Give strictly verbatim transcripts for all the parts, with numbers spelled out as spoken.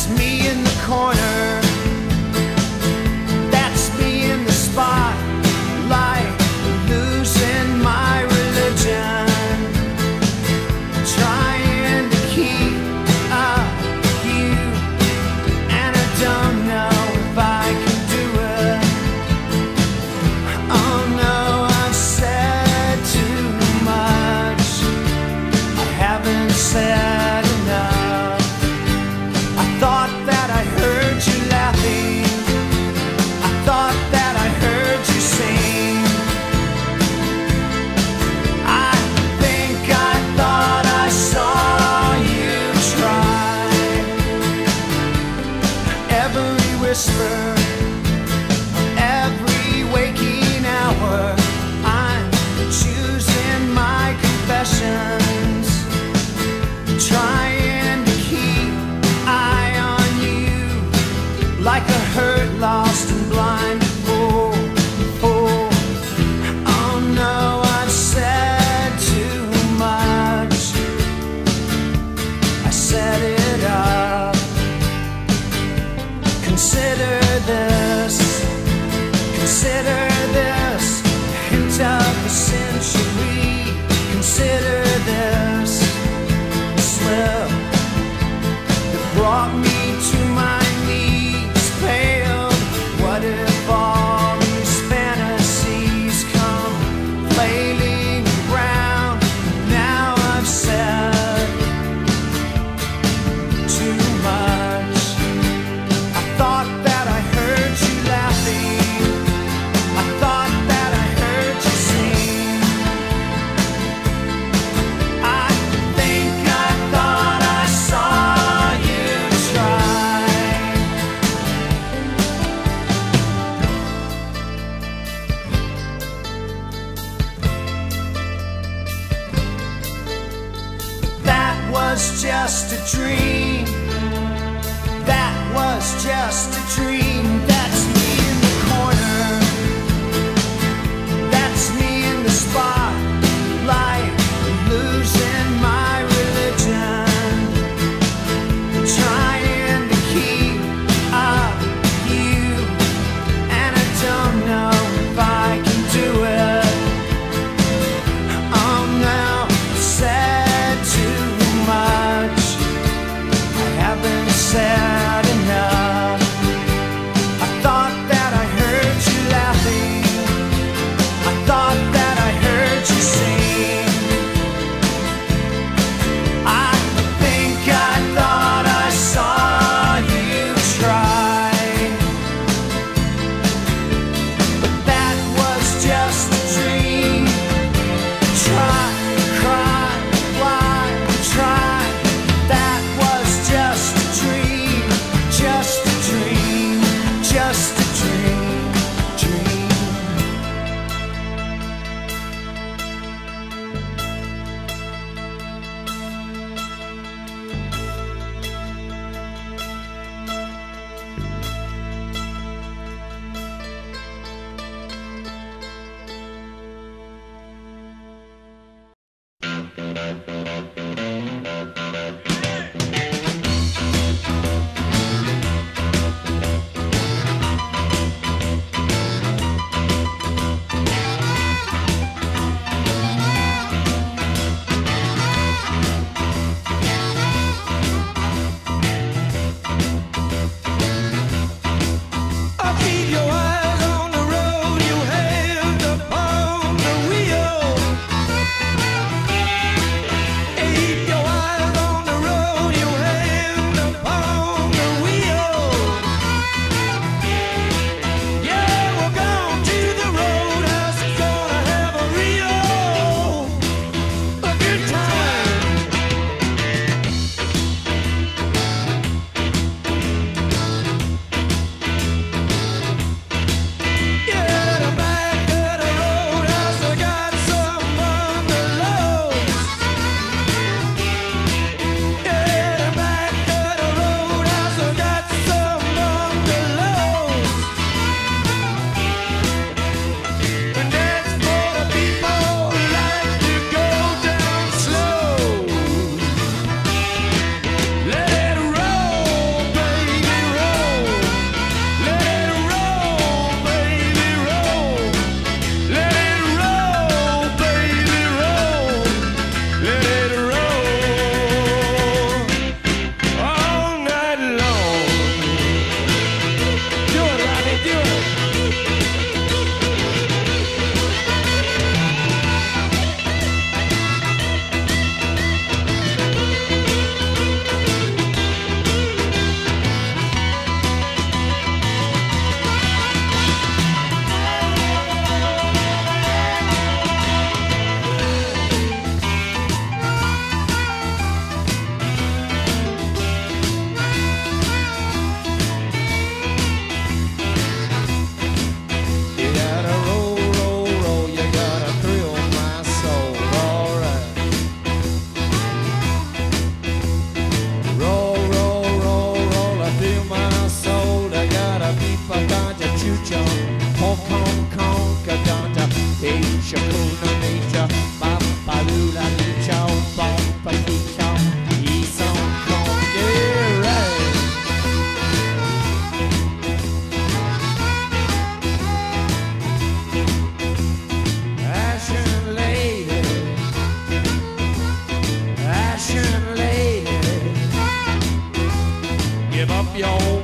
That's me in the corner. That's me in the spotlight, losing my religion, trying to keep up with you, and I don't know if I can do it. Oh no, I've said too much. I haven't said enough. I thought that I heard you laughing. I thought that I heard you sing. I think I thought I saw you try. Every whisper, every waking hour, I'm choosing my confessions, trying to keep eye on you, like a hurt, lost and blind fool. fool. Oh no, I've said too much. I set it up. Consider this, consider this, hint of the century. Consider this slip that brought me to my knees, paled. What if all these fantasies come flailing around? Now I've said too much. I thought that I heard you laughing. I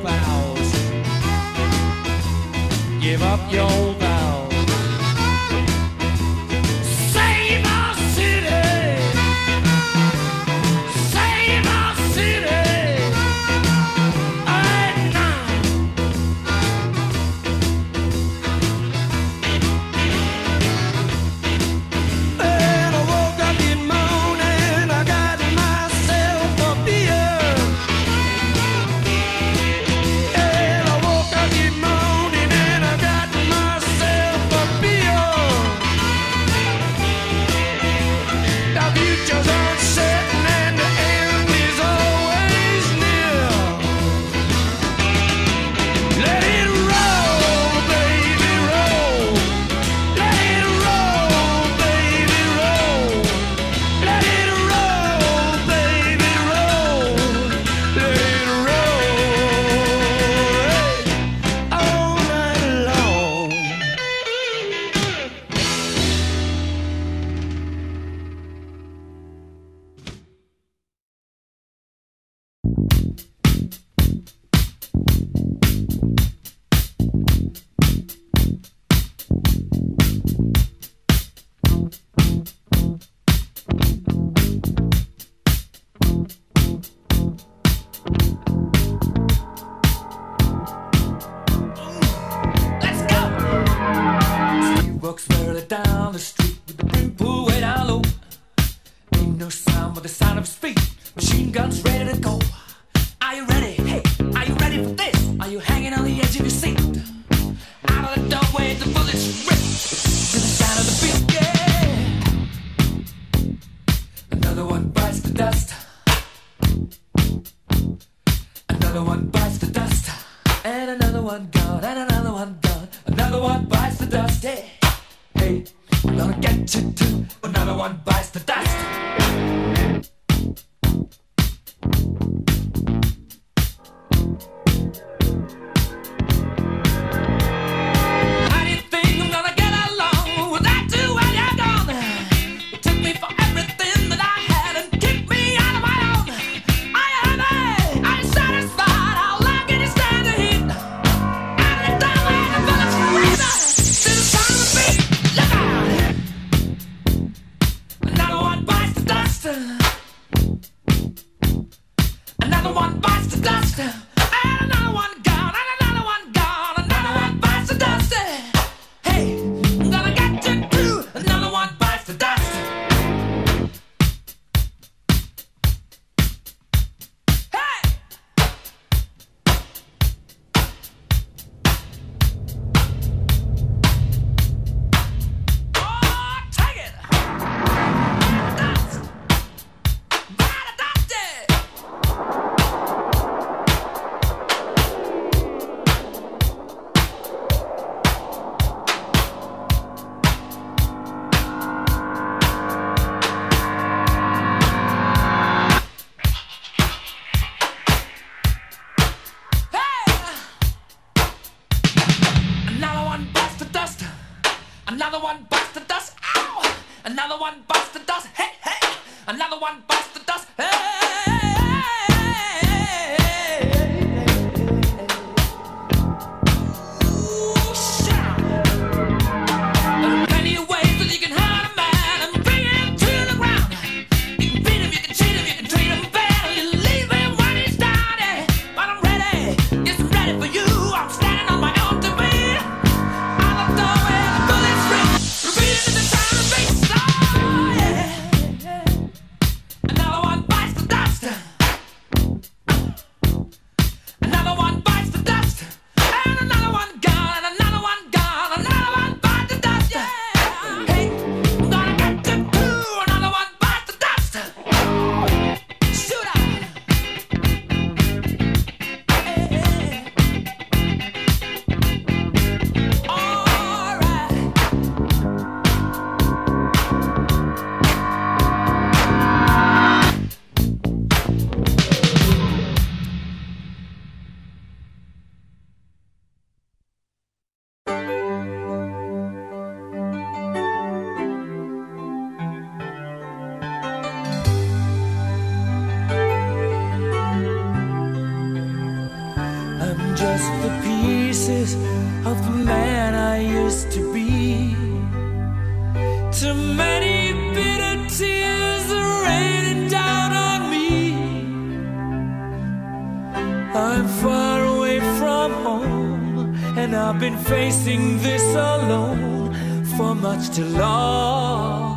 vows. Give up your vows. Save our city. Save our city. Right now. And I woke up in morning, I got myself a beer. And I woke up in morning and I got myself a beer. The future's uncertain and the end is always near. Let it roll, baby, roll. Let it roll, baby, roll. Let it roll, baby, roll. Let it roll all night long. Let's go! He walks further down the street with the brim pulled way down low. Ain't no sound but the sound of his feet. Machine guns ready to go. Are you ready? Hey, are you ready for this? Are you hanging on the edge of your seat? Out of the doorway, the bullets rip to the sound of the beat. Yeah. Another one bites the dust. Another one bites the dust. And another one gone. And another one gone. Another one bites the dust. Hey, hey, I'm gonna get you too. Another one bites the dust. How do you think I'm gonna get along without you when you're gone? You took me for everything that I had and kicked me out of my own. Are you happy? Are you satisfied? How long can you stand the heat? Out of the doorway, the bullets rip to the sound of the beat. Look out! Another one bites the dust. Another one bites the dust. And another one gone. And another one gone. Another one bites the dust. Hey, I'm gonna get you too. Another one bites the dust. Hey! Oh, take it! Dust! Bite the dust! Hey! Another one bites the dust. Another one bites the dust. Ow! Another one bites the dust. Hey, hey! Another one bites the dust. Hey! Ooh, shout! There are plenty of ways that you can hurt a man and bring him to the ground. You can beat him, you can cheat him, you can treat him bad, or you leave him when he's down. Yeah. But I'm ready, yes, I'm ready for you. I'm standing on my own two feet. Out the doorway, the bullets rip, repeating in the sound of the beat. Oh, yeah. Another one bites the dust. just the pieces of the man I used to be. Too many bitter tears are raining down on me. I'm far away from home, and I've been facing this alone for much too long.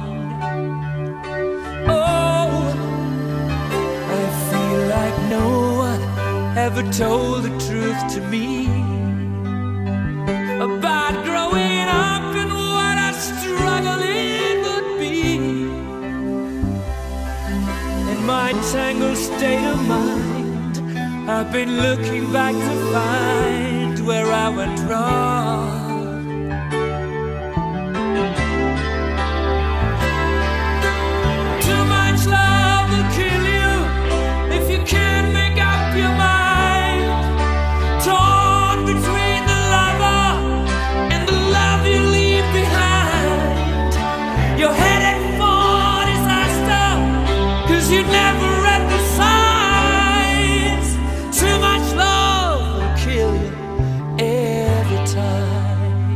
Oh, I feel like no one ever told the truth to me about growing up and what a struggle it would be. In my tangled state of mind, I've been looking back to find where I went wrong. Too much love will kill you if you can't make up your mind. Torn between the lover and the love you leave behind. You're headed for disaster, 'cause you never read the signs. Too much love will kill you every time.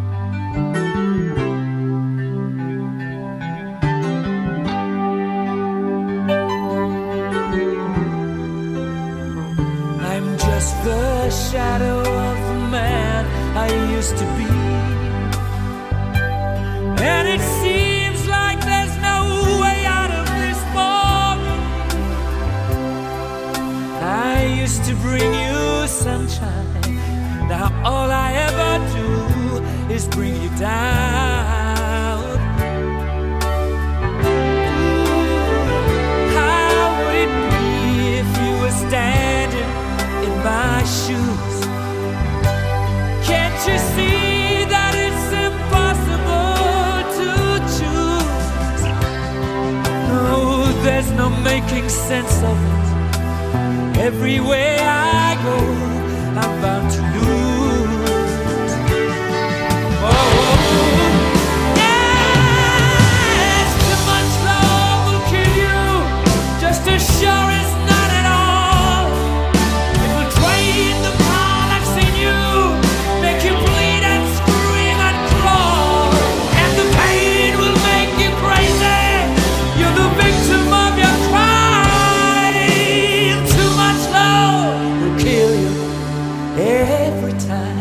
I'm just the shadow of the man I used to be, and it seems like there's no way out of this ball. I used to bring you sunshine, now all I ever do is bring you down. How would it be if you were standing in my shoes? Can't you see that it's impossible to choose? No, there's no making sense of it. Everywhere I go, I'm bound to lose. Oh, yes, too much love will kill you, just as sure as none at all. It will drain the power that's in you, make you bleed and scream and crawl, and the pain will make you crazy. You're the victim of your crime. Too much love will kill you every time.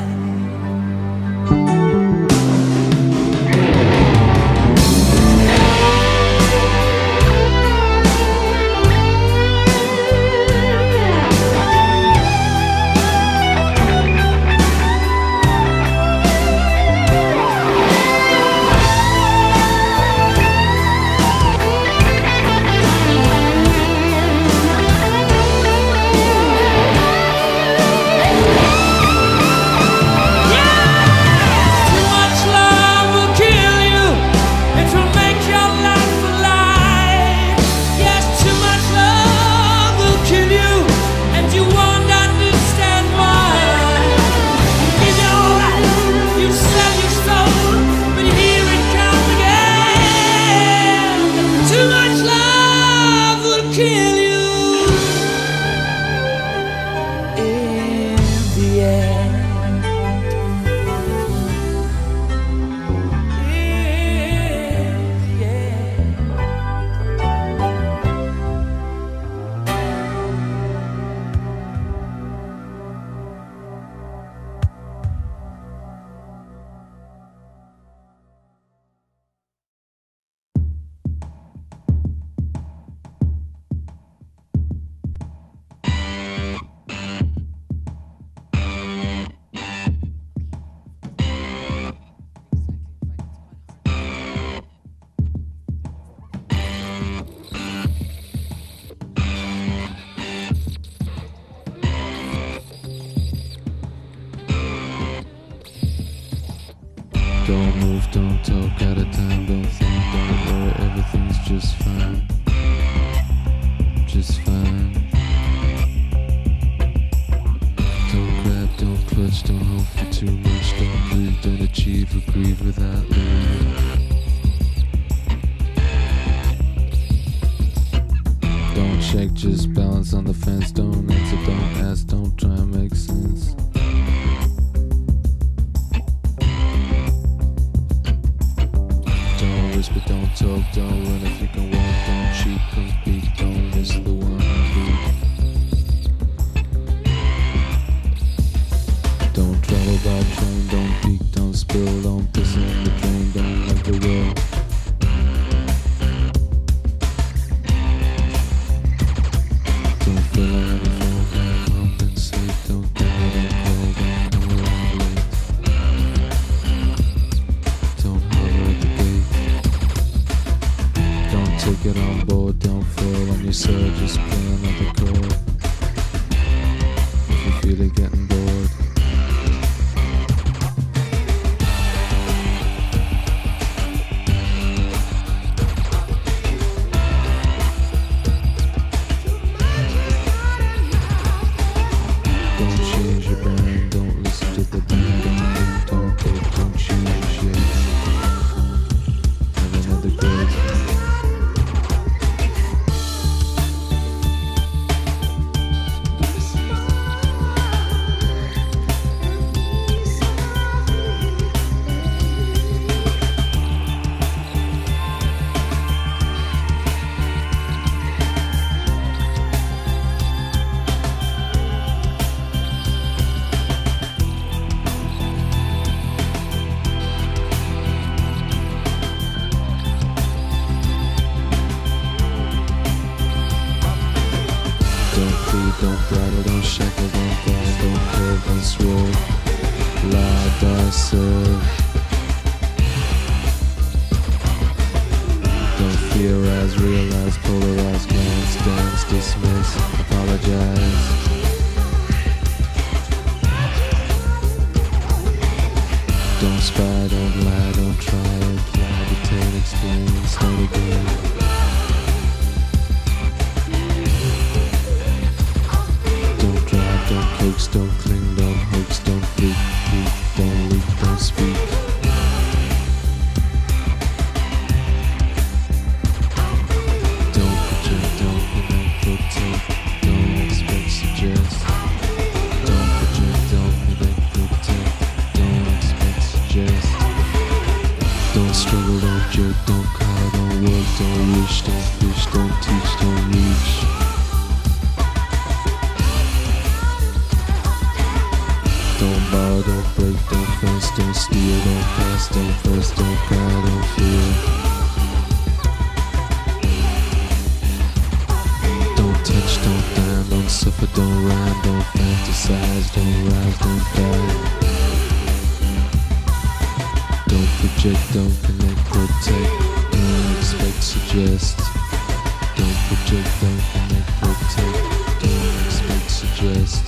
Don't move, don't talk, out of time, don't think, don't worry, everything's just fine. Just fine. Don't grab, don't clutch, don't hope for too much, don't breathe, don't achieve or grieve without leaving. Don't check, just balance on the fence, don't answer, don't ask, don't try and make sense. don't run if you can walk, don't cheat, compete, don't miss the one beat. Don't travel by train, don't peek, don't spill, don't piss in the drain, don't like the will. Don't fill out the phone, don't compensate, don't die, don't call, don't come around late. Don't holler at the gate. Don't take it on board, don't fail on yourself, just play another chord. If you feel it getting bored. Don't change your brand, don't listen to the band, don't think, don't take, don't change your shit. Have another grade. Don't plead, don't bridle, don't shackle, don't guide, don't curve, don't swerve. Lie, die, serve. Don't theorize, realize, polarize, glance, dance, dismiss, apologize. Don't spy, don't lie, don't try, apply, detain, explain, start again. Don't coax, don't cling, don't hoax, don't freak, peek, don't leak, don't speak. Don't project, don't connect, protect, don't expect, suggest. Don't project, don't connect, protect, don't expect, suggest. Don't struggle, don't jerk, don't cry, don't work, don't wish, don't fish, don't teach, don't reach. Don't borrow, don't break, don't fence, don't steal, don't pass, don't press, don't cry, don't fear. Don't touch, don't dine, don't suffer, don't rhyme, don't fantasize, don't rise, don't die. Don't project, don't connect, protect, don't expect, suggest. Don't project, don't connect, protect, don't expect, suggest.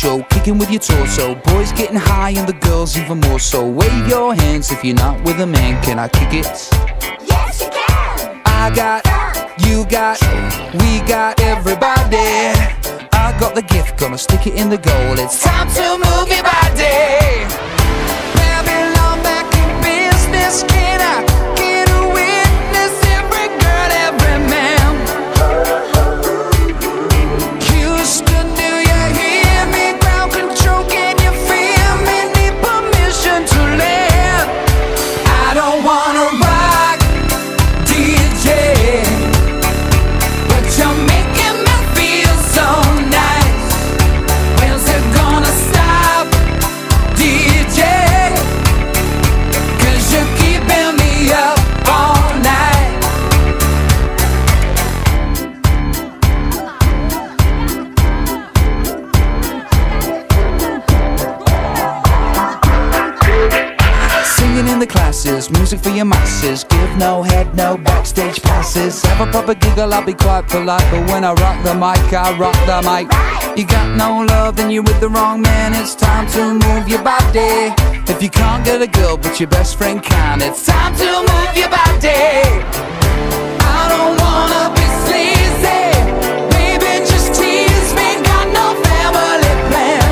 show, kicking with your torso. Boys getting high and the girls even more so. Wave your hands if you're not with a man. Can I kick it? Yes, you can. I got, you got, we got everybody. I got the gift, gonna stick it in the goal. It's time to move your body. Babylon back in business. Can I get a witness? Every girl, every man. Houston, do you hear me? Ground control, can you feel me? Need permission to land. I don't wanna rock, D J, but you're making me feel so nice. When's it gonna stop, D J? Cause you're keeping me up all night. Singing in the classes, music for your masses. Give no head, no backstage passes. Have a proper giggle, I'll be quite polite, but when I rock the mic, I rock the mic. You got no love, then you're with the wrong man. It's time to move your body. If you can't get a girl, but your best friend can, it's time to move your body. I don't wanna be sleazy, baby, just tease me. Got no family plan.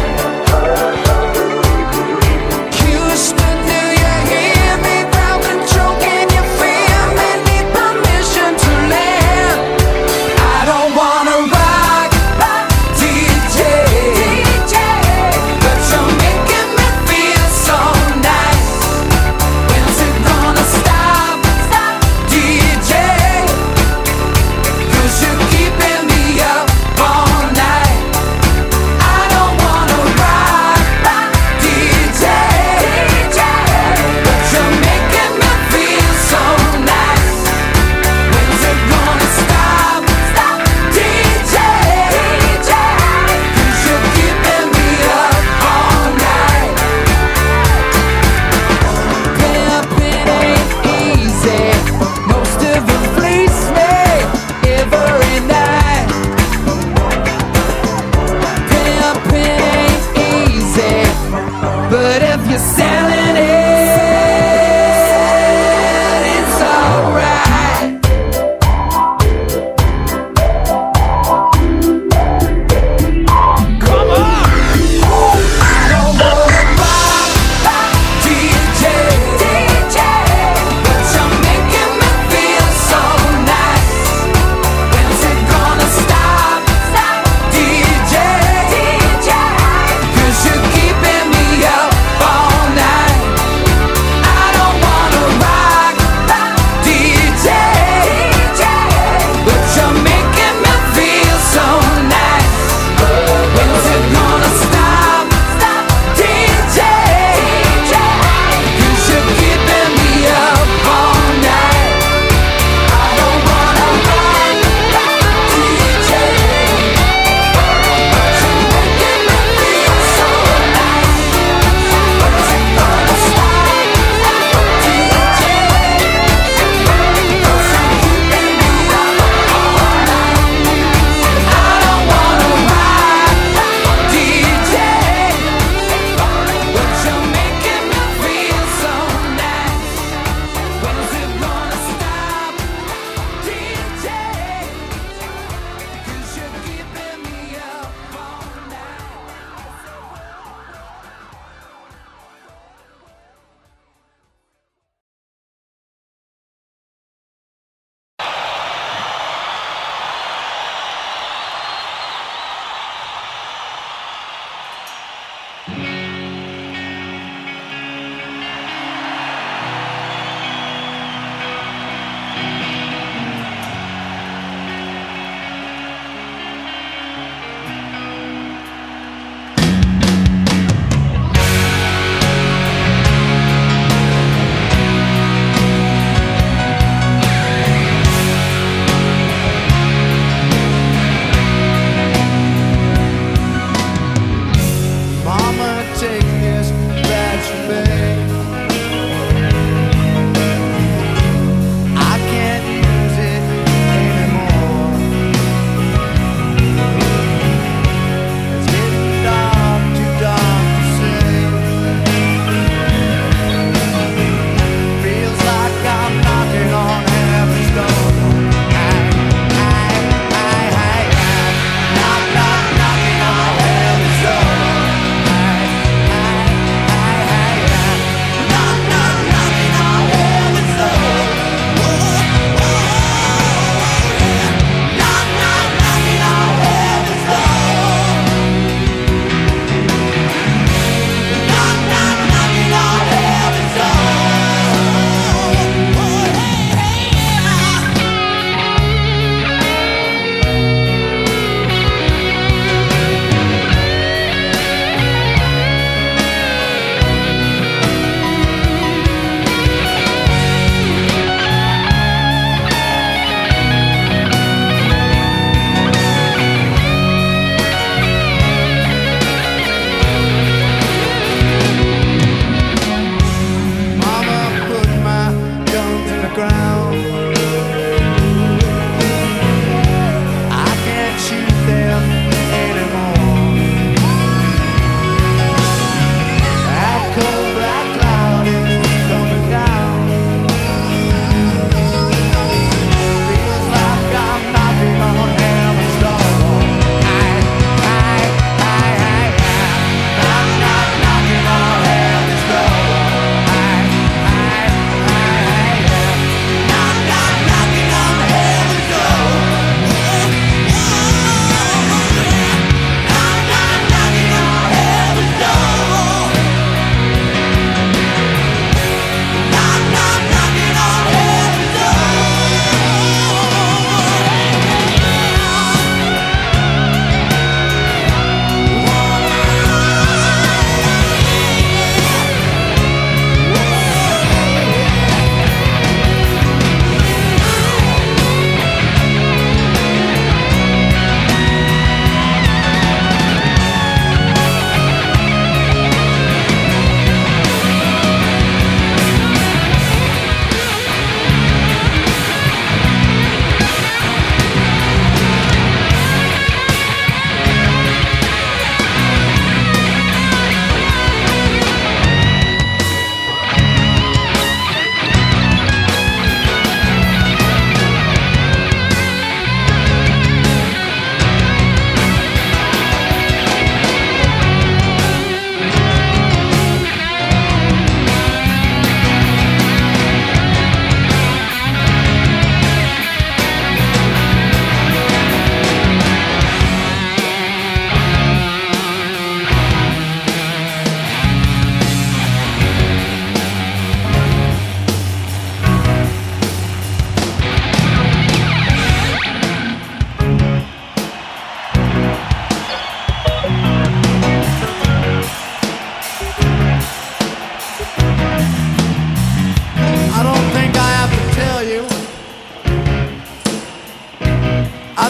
Houston, do you hear me? Ground control, can you feel me? Need permission to land. I don't wanna rock, D J, but you're making me feel so nice. When's it gonna stop,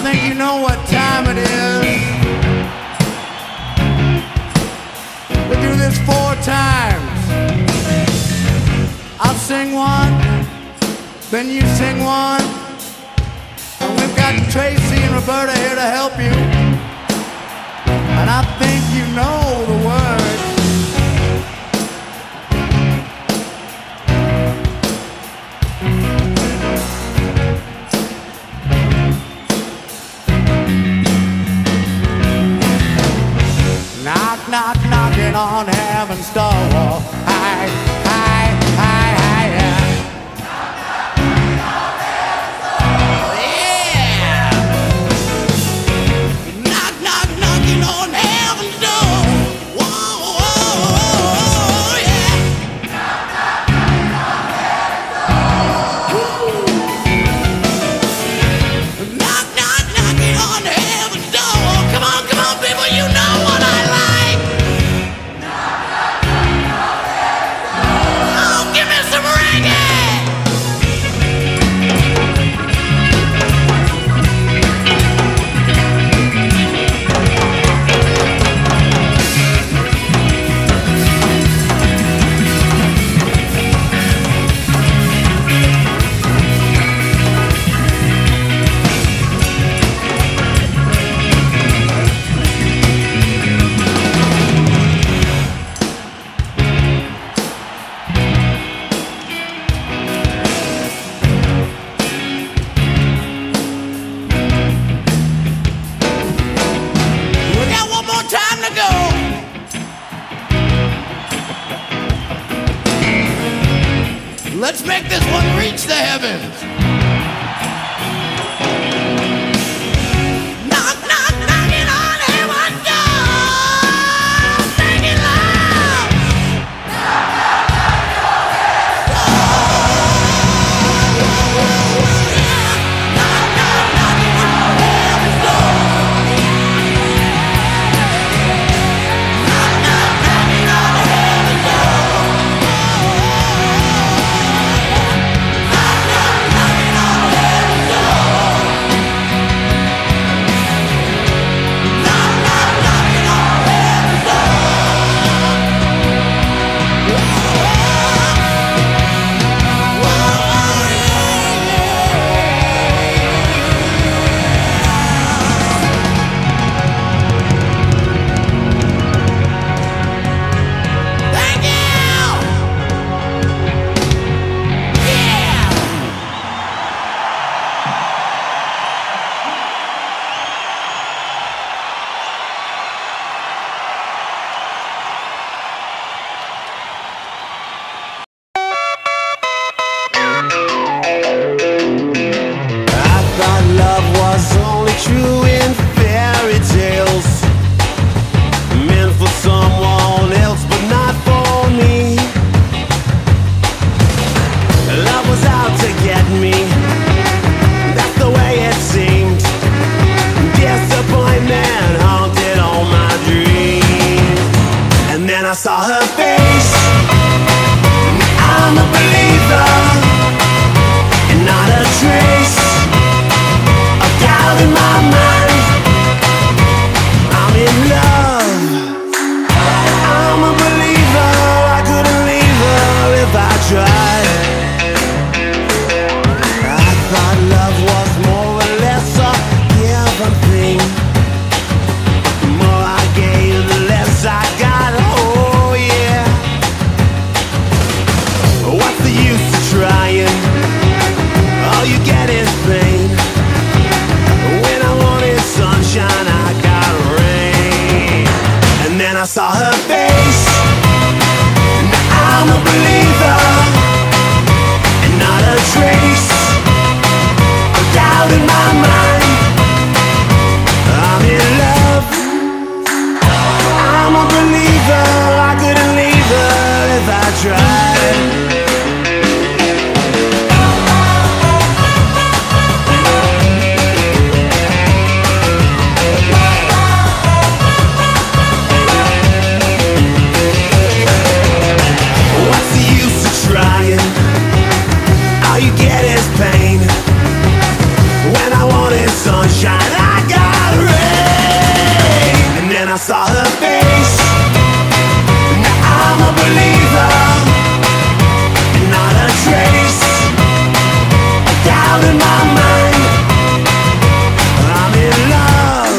think you know what time it is. We do this four times. I'll sing one, then you sing one, and we've got Tracy and Roberta here to help you. And I think you know the words. Knock, knock, knocking on heaven's door. Hi, hi, hi, hi, yeah. Yeah. Knock, knock, knocking on heaven's door. Whoa, whoa, whoa, yeah. Knock, knock, knocking on heaven's door. Come on, come on, people, you know what I like. Oh, give me some reggae. We got one more time to go. Let's make this one reach the heavens. Knock, knock, knocking on heaven's door. Sing it loud. Knock, knock, knocking on heaven's door. Knock, knock, knocking on heaven's door. Knock, knock, knocking on heaven's door. Knock, knock, knocking on heaven's door. Thank you! Yeah! I thought love was only true in fairy tales, meant for someone else but not for me. Love was out to get me, that's the way it seemed. Disappointment haunted all my dreams. And then I saw her face, I'm a believer, and not a trace of doubt in my mind. my mind. I'm in love.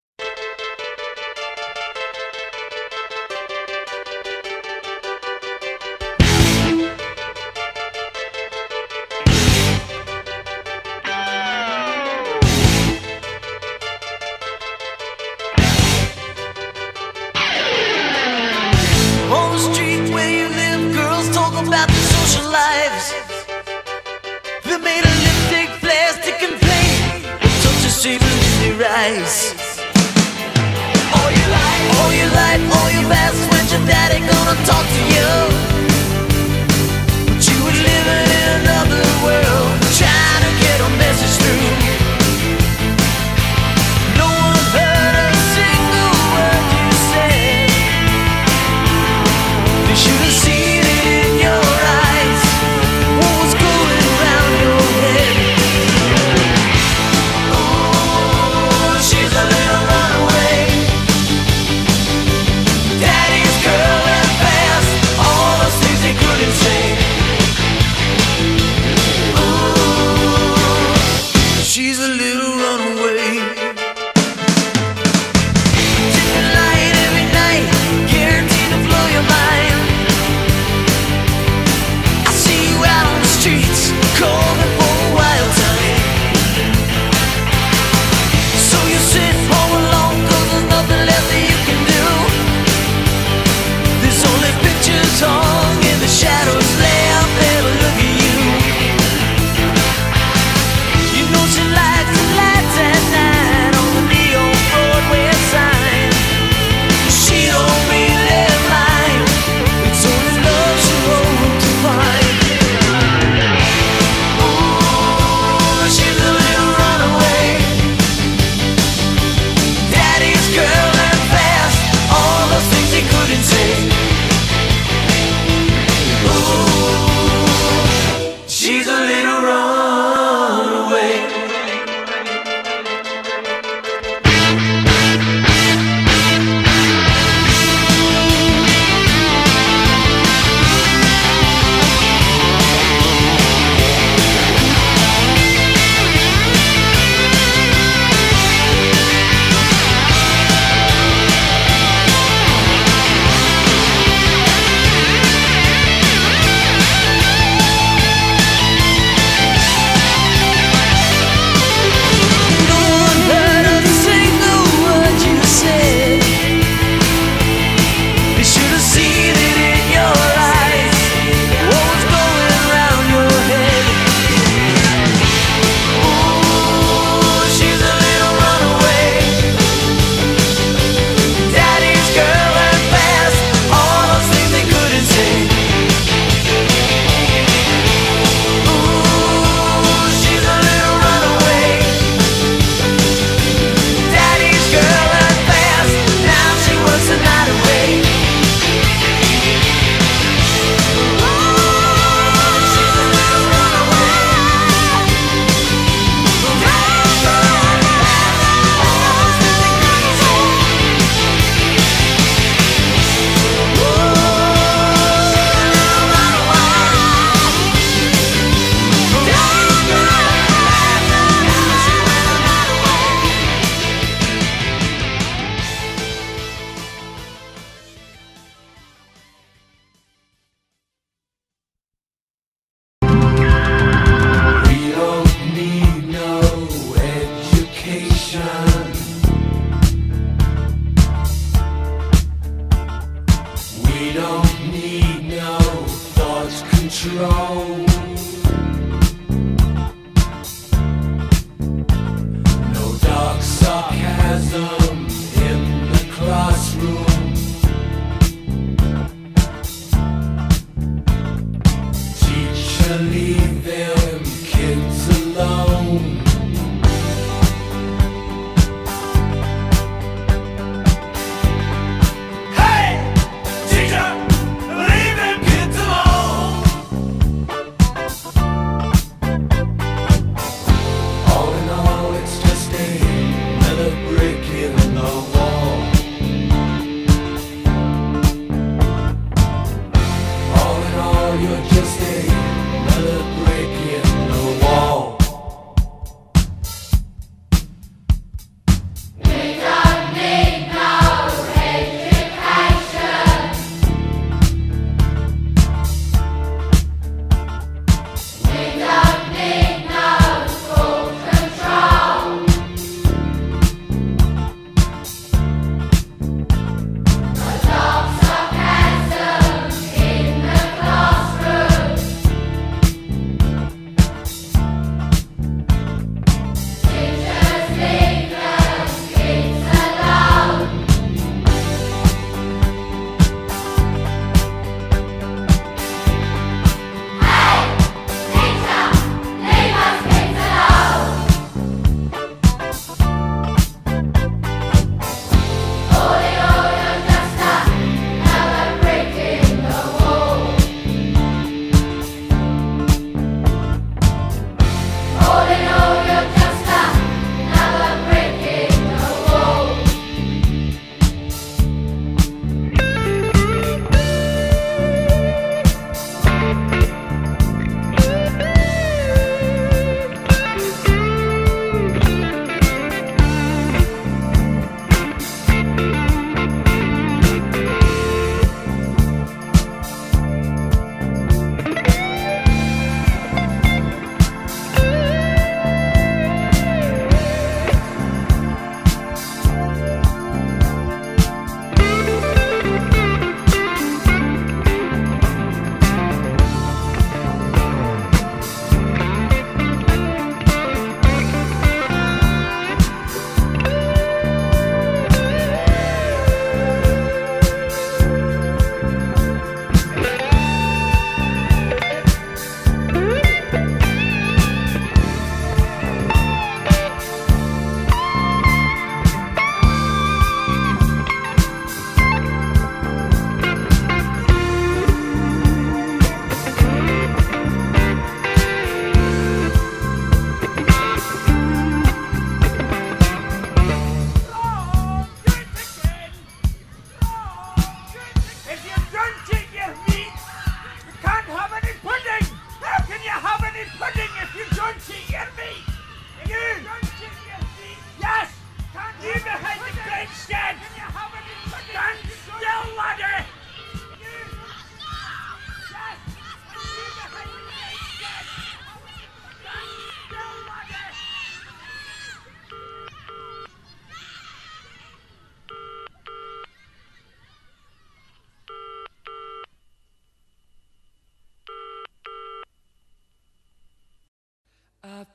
On the street where you live, girls talk about their social lives. They made a lipstick, plastic, and flame. Such a secret in their eyes. All your life, all your life, all your past. When's your daddy gonna talk to you? But you were living in another world, trying to get a message through. No one heard a single word you said. They should have seen it in your eyes. What was going round your head? Oh, she's a little runaway. Daddy's girl and fast. All the things they couldn't say. Ooh,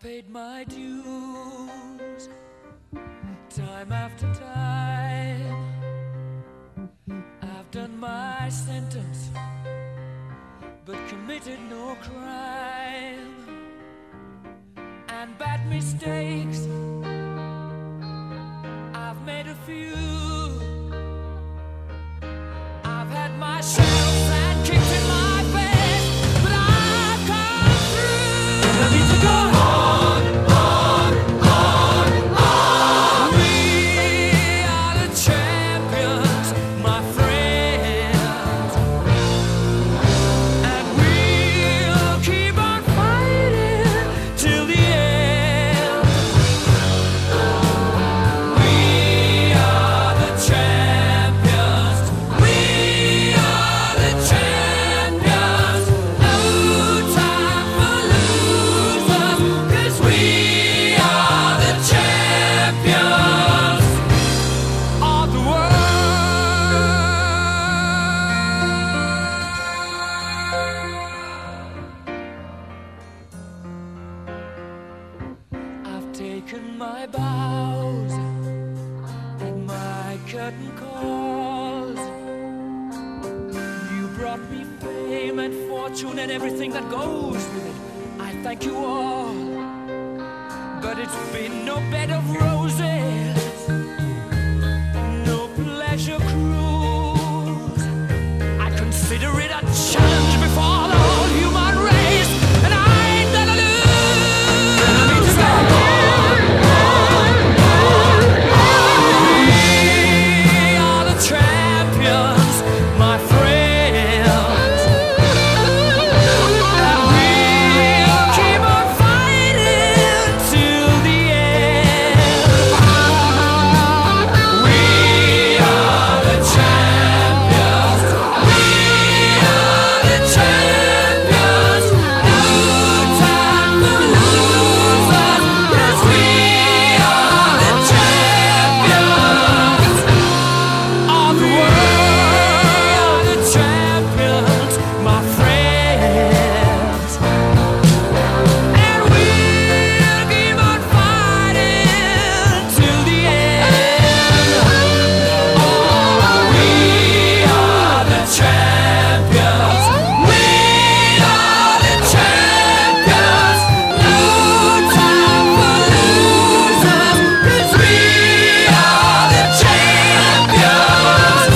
paid my dues time after time. I've done my sentence, but committed no crime. And bad mistakes, I've made a few. I've had my shells and kicked in my face, but I've come through. I need to go on, on, on, on. We are the champions, my friends, and we'll keep on fighting till the end. We are the champions. We are the champions. No time for losers, 'cause we are the champions of the world. I've taken my bows and my curtain calls. You brought me fame and fortune and everything that goes with it. I thank you all, but it's been no bed of roses, no pleasure cruise. I consider it a challenge before the whole human race, and I ain't gonna lose. I need to go on, on, on, on. We are the champions, my friends, and we'll keep on fighting till the end. We are the champions. We are the champions. No time for losers, 'cause we are the champions of the world. The champions, my friends, and we'll keep on fighting till the end. Oh, we are the champions. We are the champions. No time for losers, 'cause we are the champions.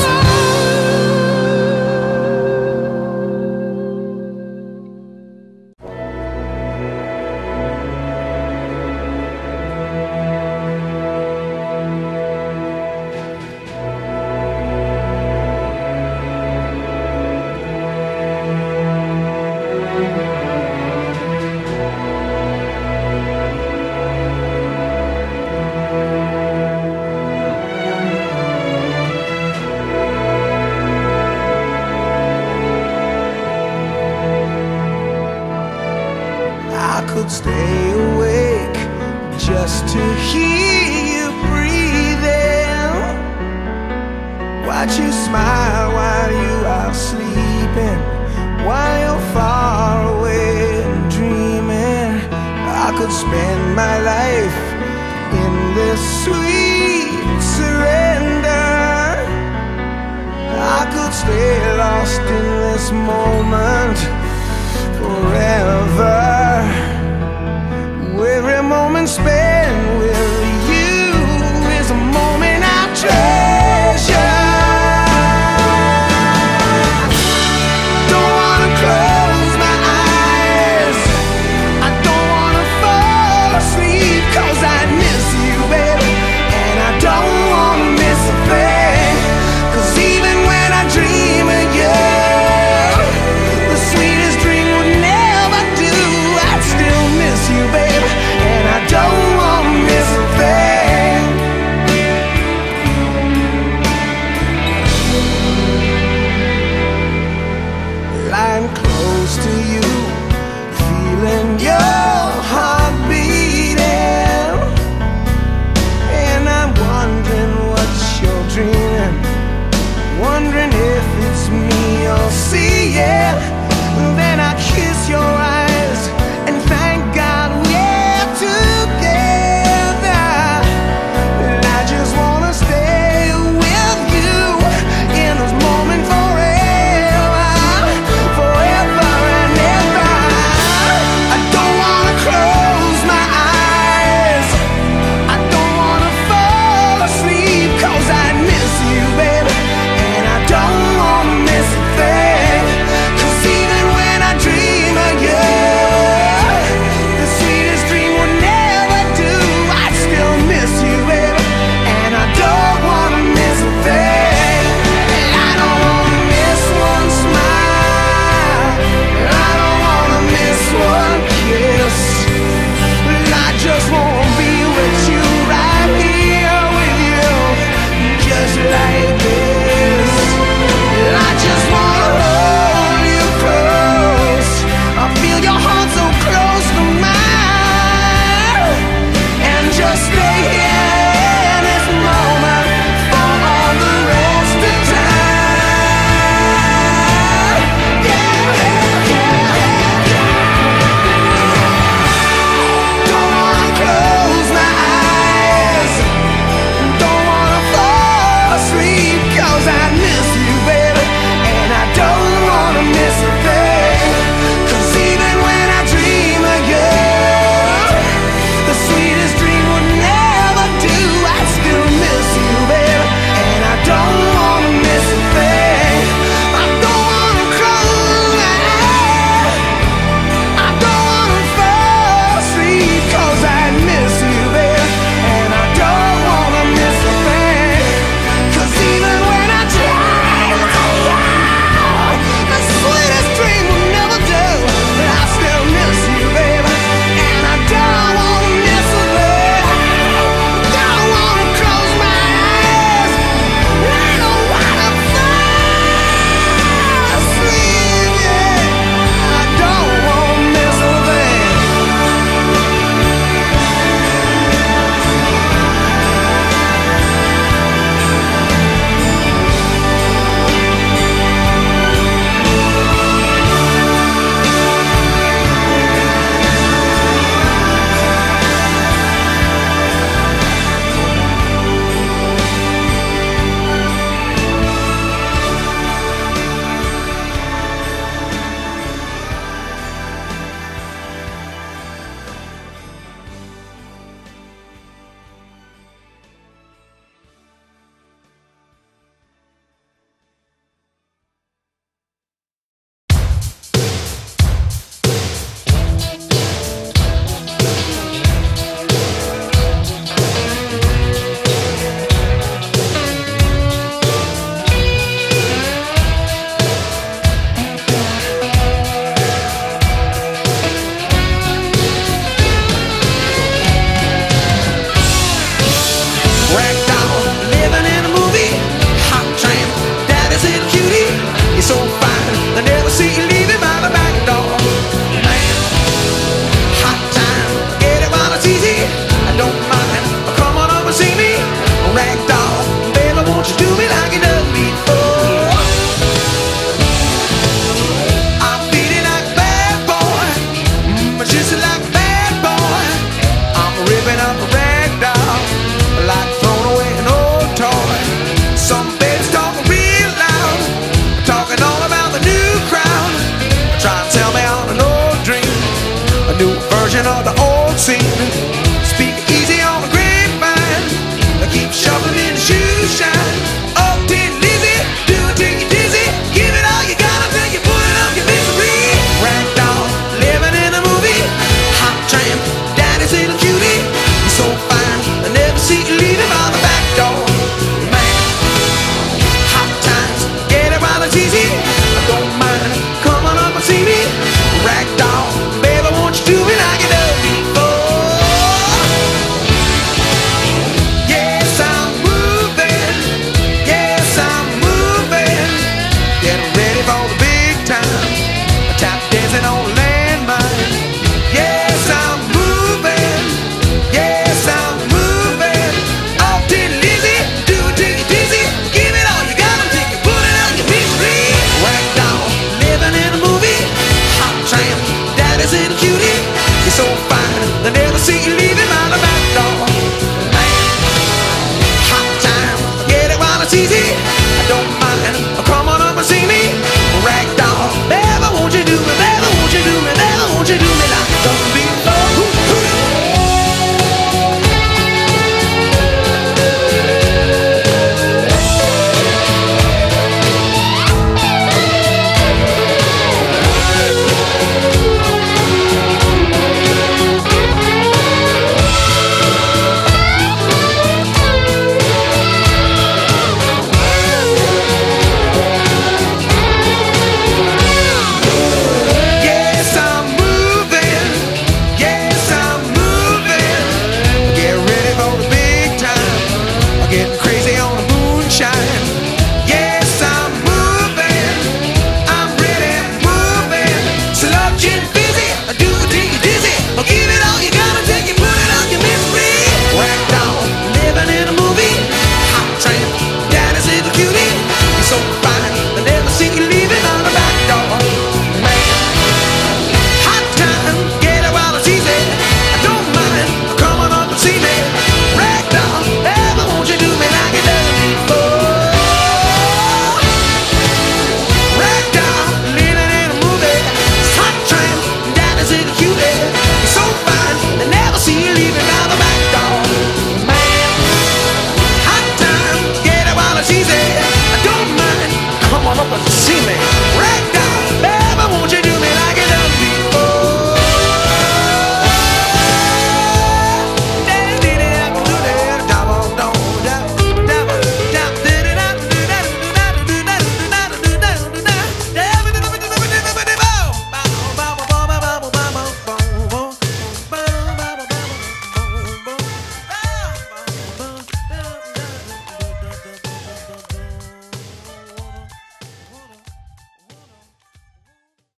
I could stay awake just to hear you breathing, watch you smile while you are sleeping, while you're far away and dreaming. I could spend my life in this sweet surrender. I could stay lost in this moment forever. Every moment spent with you is a moment I treasure. Don't wanna close my eyes, I don't wanna fall asleep, 'cause I miss you, baby, and I don't wanna miss a thing. 'Cause even when I dream of you, the sweetest dream would never do. I'd still miss you, baby, and I don't open up